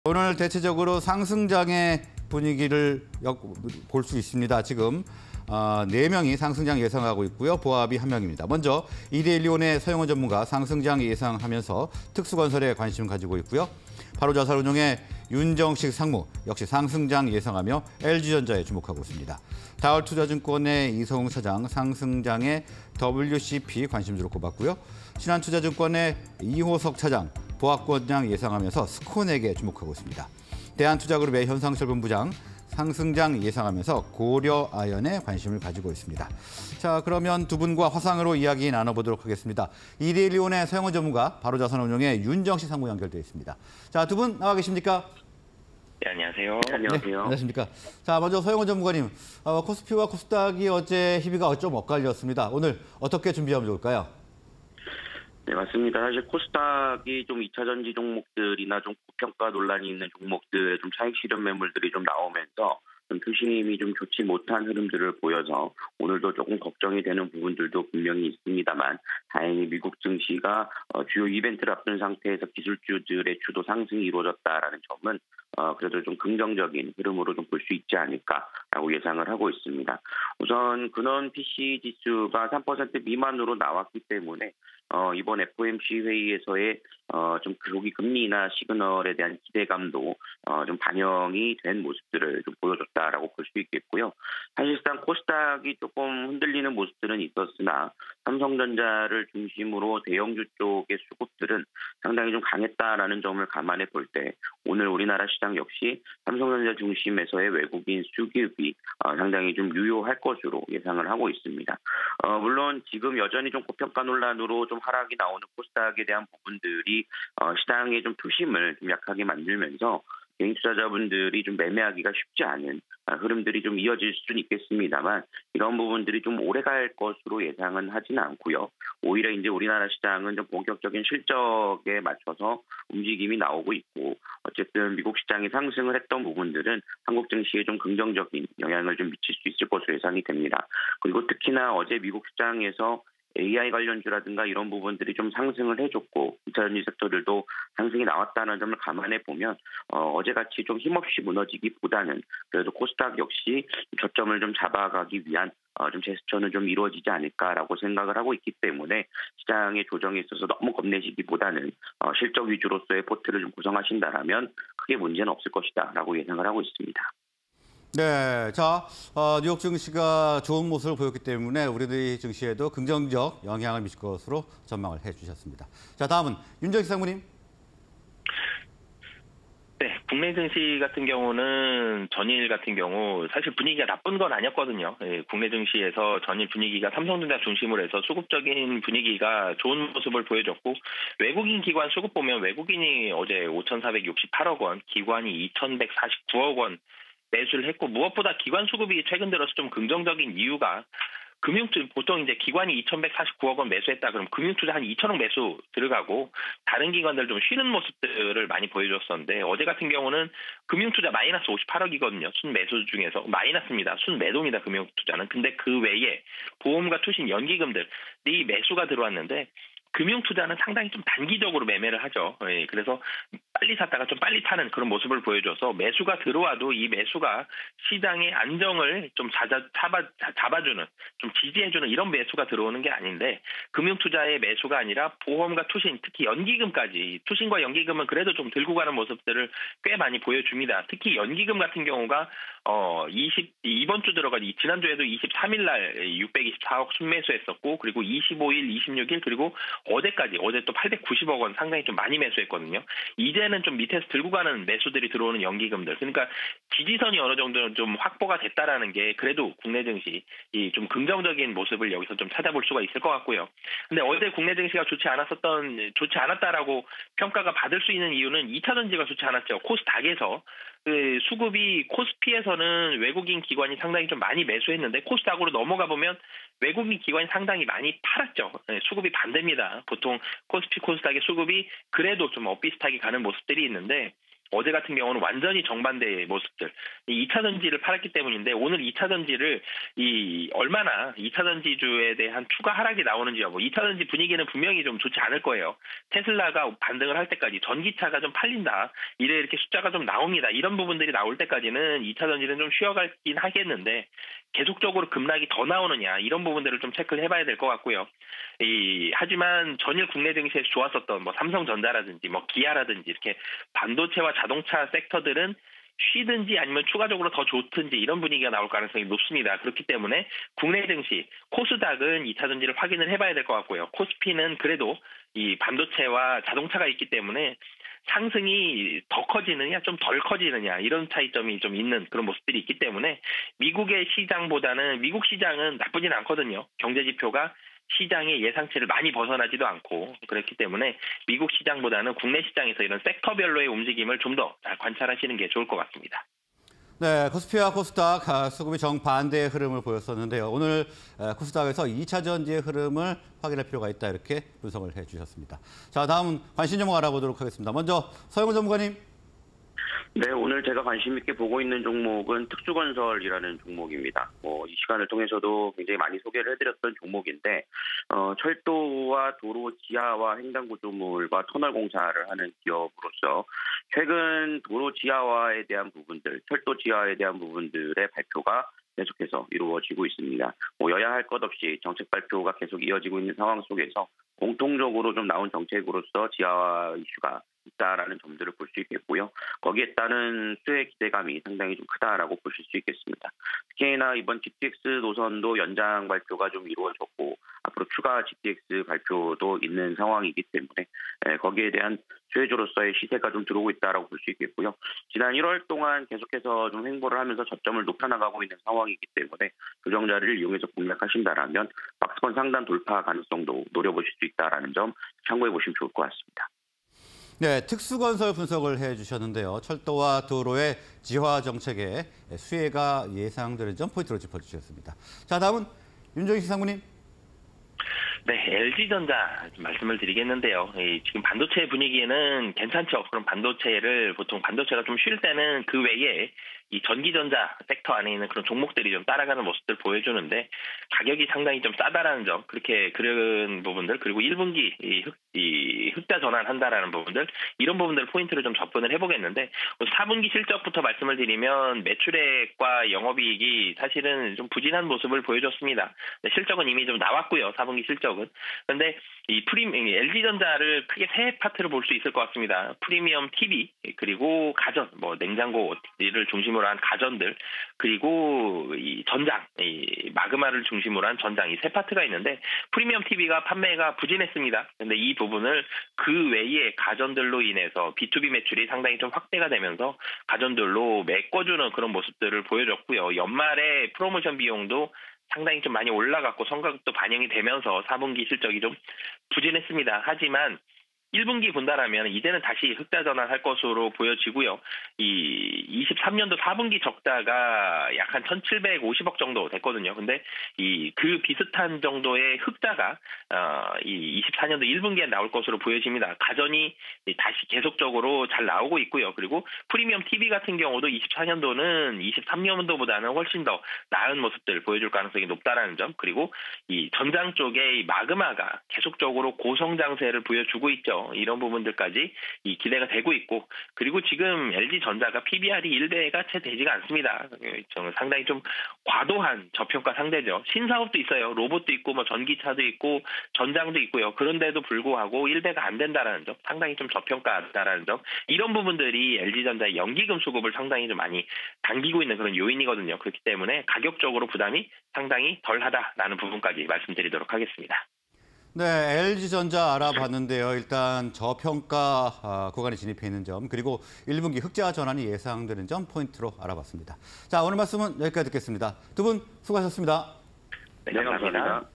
오늘 대체적으로 상승장의 분위기를 볼 수 있습니다. 지금 4명이 상승장 예상하고 있고요. 보합이 1명입니다. 먼저 이데일리온의 서영원 전문가 상승장 예상하면서 특수건설에 관심 가지고 있고요. 바로자산운용의 윤정식 상무 역시 상승장 예상하며 LG전자에 주목하고 있습니다. 다얼투자증권의 이성웅 차장 상승장에 WCP 관심주로 꼽았고요. 신한투자증권의 이호석 차장 보합권장 예상하면서 스콘에게 주목하고 있습니다. 대한투자그룹의 현상철 본부장 상승장 예상하면서 고려아연에 관심을 가지고 있습니다. 자, 그러면 두 분과 화상으로 이야기 나눠보도록 하겠습니다. 이데일리온의 서영원 전문가, 바로자산운용의 윤정식 상무 연결되어 있습니다. 자, 두 분 나와 계십니까? 네, 안녕하세요. 네, 안녕하십니까. 자, 먼저 서영원 전문가님, 코스피와 코스닥이 어제 희비가 좀 엇갈렸습니다. 오늘 어떻게 준비하면 좋을까요? 네, 맞습니다. 사실 코스닥이 좀 2차 전지 종목들이나 좀 고평가 논란이 있는 종목들의 좀 차익 실현 매물들이 좀 나오면서 좀 투심이 좀 좋지 못한 흐름들을 보여서 오늘도 조금 걱정이 되는 부분들도 분명히 있습니다만 다행히 미국 증시가 주요 이벤트를 앞둔 상태에서 기술주들의 주도 상승이 이루어졌다라는 점은 그래도 좀 긍정적인 흐름으로 좀 볼 수 있지 않을까라고 예상을 하고 있습니다. 우선 근원 PC 지수가 3% 미만으로 나왔기 때문에 이번 FOMC 회의에서의 좀 조기 금리나 시그널에 대한 기대감도 좀 반영이 된 모습들을 좀 보여줬다라고 볼 수 있겠고요. 사실상 코스닥이 조금 흔들리는 모습들은 있었으나 삼성전자를 중심으로 대형주 쪽의 수급들은 상당히 좀 강했다라는 점을 감안해 볼 때 오늘 우리나라 시장 역시 삼성전자 중심에서의 외국인 수급이 상당히 좀 유효할 것으로 예상을 하고 있습니다. 물론 지금 여전히 좀 고평가 논란으로 좀 하락이 나오는 코스닥에 대한 부분들이 시장의 좀 투심을 좀 약하게 만들면서 개인 투자자분들이 좀 매매하기가 쉽지 않은 흐름들이 좀 이어질 수는 있겠습니다만 이런 부분들이 좀 오래 갈 것으로 예상은 하지는 않고요. 오히려 이제 우리나라 시장은 좀 본격적인 실적에 맞춰서 움직임이 나오고 있고 어쨌든 미국 시장이 상승을 했던 부분들은 한국 증시에 좀 긍정적인 영향을 좀 미칠 수 있을 것으로 예상이 됩니다. 그리고 특히나 어제 미국 시장에서 AI 관련주라든가 이런 부분들이 좀 상승을 해줬고 2차 전지 섹터들도 상승이 나왔다는 점을 감안해 보면 어제같이 좀 힘없이 무너지기보다는 그래도 코스닥 역시 저점을 좀 잡아가기 위한 좀 제스처는 좀 이루어지지 않을까라고 생각을 하고 있기 때문에 시장의 조정에 있어서 너무 겁내시기보다는 실적 위주로서의 포트를 좀 구성하신다라면 크게 문제는 없을 것이다라고 예상을 하고 있습니다. 네, 자, 뉴욕 증시가 좋은 모습을 보였기 때문에 우리들의 증시에도 긍정적 영향을 미칠 것으로 전망을 해주셨습니다. 자, 다음은 윤정식 상무님. 네, 국내 증시 같은 경우는 전일 같은 경우 사실 분위기가 나쁜 건 아니었거든요. 예, 국내 증시에서 전일 분위기가 삼성전자 중심으로 해서 수급적인 분위기가 좋은 모습을 보여줬고 외국인 기관 수급 보면 외국인이 어제 5,468억 원, 기관이 2,149억 원 매수를 했고 무엇보다 기관 수급이 최근 들어서 좀 긍정적인 이유가 보통 이제 기관이 2,149억 원 매수했다 그러면 금융투자 한 2천억 매수 들어가고 다른 기관들 좀 쉬는 모습들을 많이 보여줬었는데 어제 같은 경우는 금융투자 마이너스 58억이거든요. 순매수 중에서 마이너스입니다. 순매도입니다. 금융투자는. 근데 그 외에 보험과 투신 연기금들이 매수가 들어왔는데 금융투자는 상당히 좀 단기적으로 매매를 하죠. 예, 그래서 빨리 샀다가 좀 빨리 타는 그런 모습을 보여줘서 매수가 들어와도 이 매수가 시장의 안정을 좀 잡아주는, 좀 지지해주는 이런 매수가 들어오는 게 아닌데 금융투자의 매수가 아니라 보험과 투신, 특히 연기금까지 투신과 연기금은 그래도 좀 들고 가는 모습들을 꽤 많이 보여줍니다. 특히 연기금 같은 경우가 이번 주 지난주에도 23일 날 624억 순매수했었고 그리고 25일, 26일 그리고 어제 또 890억 원 상당히 좀 많이 매수했거든요. 이제는 좀 밑에서 들고 가는 매수들이 들어오는 연기금들. 그러니까 지지선이 어느 정도는 좀 확보가 됐다라는 게 그래도 국내 증시 좀 긍정적인 모습을 여기서 좀 찾아볼 수가 있을 것 같고요. 근데 어제 국내 증시가 좋지 않았다라고 평가가 받을 수 있는 이유는 2차 전지가 좋지 않았죠. 코스닥에서 수급이 코스피에서는 외국인 기관이 상당히 좀 많이 매수했는데 코스닥으로 넘어가 보면 외국인 기관이 상당히 많이 팔았죠. 수급이 반대입니다. 보통 코스피, 코스닥의 수급이 그래도 좀 엇비슷하게 가는 모습들이 있는데 어제 같은 경우는 완전히 정반대의 모습들. 이 2차 전지를 팔았기 때문인데 오늘 2차 전지를 얼마나 2차 전지주에 대한 추가 하락이 나오는지 여부. 2차 전지 분위기는 분명히 좀 좋지 않을 거예요. 테슬라가 반등을 할 때까지 전기차가 좀 팔린다. 이렇게 숫자가 좀 나옵니다. 이런 부분들이 나올 때까지는 2차 전지는 좀 쉬어가긴 하겠는데 계속적으로 급락이 더 나오느냐 이런 부분들을 좀 체크를 해봐야 될 것 같고요. 하지만 전일 국내 증시에서 좋았었던 뭐 삼성전자라든지 뭐 기아라든지 이렇게 반도체와 자동차 섹터들은 쉬든지 아니면 추가적으로 더 좋든지 이런 분위기가 나올 가능성이 높습니다. 그렇기 때문에 국내 증시 코스닥은 2차 전지를 확인을 해봐야 될 것 같고요. 코스피는 그래도 이 반도체와 자동차가 있기 때문에 상승이 더 커지느냐 좀 덜 커지느냐 이런 차이점이 좀 있는 그런 모습들이 있기 때문에 미국의 시장보다는 미국 시장은 나쁘진 않거든요. 경제 지표가 시장의 예상치를 많이 벗어나지도 않고 그렇기 때문에 미국 시장보다는 국내 시장에서 이런 섹터별로의 움직임을 좀 더 잘 관찰하시는 게 좋을 것 같습니다. 네, 코스피와 코스닥 수급이 정반대의 흐름을 보였었는데요. 오늘 코스닥에서 2차 전지의 흐름을 확인할 필요가 있다 이렇게 분석을 해주셨습니다. 자, 다음 관심 종목 알아보도록 하겠습니다. 먼저 서영훈 전문가님. 네, 오늘 제가 관심 있게 보고 있는 종목은 특수건설이라는 종목입니다. 이 시간을 통해서도 굉장히 많이 소개를 해드렸던 종목인데, 철도와 도로 지하화 횡단구조물과 터널 공사를 하는 기업으로서 최근 도로 지하화에 대한 부분들, 철도 지하화에 대한 부분들의 발표가 계속해서 이루어지고 있습니다. 여야 할 것 없이 정책 발표가 계속 이어지고 있는 상황 속에서 공통적으로 좀 나온 정책으로서 지하화 이슈가 있다라는 점들을 볼 수 있겠고요. 거기에 따른 수혜 기대감이 상당히 좀 크다라고 보실 수 있겠습니다. 특히나 이번 GTX 노선도 연장 발표가 좀 이루어졌고 앞으로 추가 GTX 발표도 있는 상황이기 때문에 거기에 대한 수혜주로서의 시세가 좀 들어오고 있다라고 볼 수 있겠고요. 지난 1월 동안 계속해서 좀 횡보를 하면서 저점을 높여나가고 있는 상황이기 때문에 조정자리를 이용해서 공략하신다라면 박스권 상단 돌파 가능성도 노려보실 수 있다라는 점 참고해 보시면 좋을 것 같습니다. 네, 특수건설 분석을 해주셨는데요. 철도와 도로의 지하 정책에 수혜가 예상되는 점 포인트로 짚어주셨습니다. 자, 다음은 윤정희 시상무님. 네, LG전자 말씀을 드리겠는데요. 지금 반도체 분위기에는 괜찮죠. 그럼 반도체를 보통 반도체가 좀 쉴 때는 그 외에 이 전기전자 섹터 안에 있는 그런 종목들이 좀 따라가는 모습들 보여주는데 가격이 상당히 좀 싸다라는 점, 그렇게 그런 부분들, 그리고 1분기 흑자 전환한다라는 부분들, 이런 부분들 포인트를 좀 접근을 해보겠는데 4분기 실적부터 말씀을 드리면 매출액과 영업이익이 사실은 좀 부진한 모습을 보여줬습니다. 실적은 이미 좀 나왔고요. 4분기 실적은. 그런데 이 LG전자를 크게 세 파트로 볼 수 있을 것 같습니다. 프리미엄 TV, 그리고 가전, 뭐 냉장고를 중심으로 한 가전들, 그리고 이 전장, 이 마그마를 중심으로 한 전장, 이 세 파트가 있는데 프리미엄 TV가 판매가 부진했습니다. 그런데 이 부분을 그 외에 가전들로 인해서 B2B 매출이 상당히 좀 확대가 되면서 가전들로 메꿔주는 그런 모습들을 보여줬고요. 연말에 프로모션 비용도 상당히 좀 많이 올라갔고 성과급도 반영이 되면서 4분기 실적이 좀 부진했습니다. 하지만 1분기 본다라면 이제는 다시 흑자 전환할 것으로 보여지고요. 이 23년도 4분기 적자가 약 한 1,750억 정도 됐거든요. 근데 그 비슷한 정도의 흑자가 이 24년도 1분기에 나올 것으로 보여집니다. 가전이 다시 계속적으로 잘 나오고 있고요. 그리고 프리미엄 TV 같은 경우도 24년도는 23년도보다는 훨씬 더 나은 모습들 보여줄 가능성이 높다라는 점. 그리고 이 전장 쪽에 이 마그마가 계속적으로 고성장세를 보여주고 있죠. 이런 부분들까지 기대가 되고 있고, 그리고 지금 LG전자가 PBR이 1배가 채 되지가 않습니다. 저는 상당히 좀 과도한 저평가 상대죠. 신사업도 있어요. 로봇도 있고 뭐 전기차도 있고 전장도 있고요. 그런데도 불구하고 1배가 안 된다라는 점, 상당히 좀 저평가다라는 점, 이런 부분들이 LG전자의 연기금 수급을 상당히 좀 많이 당기고 있는 그런 요인이거든요. 그렇기 때문에 가격적으로 부담이 상당히 덜하다라는 부분까지 말씀드리도록 하겠습니다. 네, LG전자 알아봤는데요. 일단 저평가 구간에 진입해 있는 점, 그리고 1분기 흑자 전환이 예상되는 점 포인트로 알아봤습니다. 자, 오늘 말씀은 여기까지 듣겠습니다. 두 분 수고하셨습니다. 네, 감사합니다.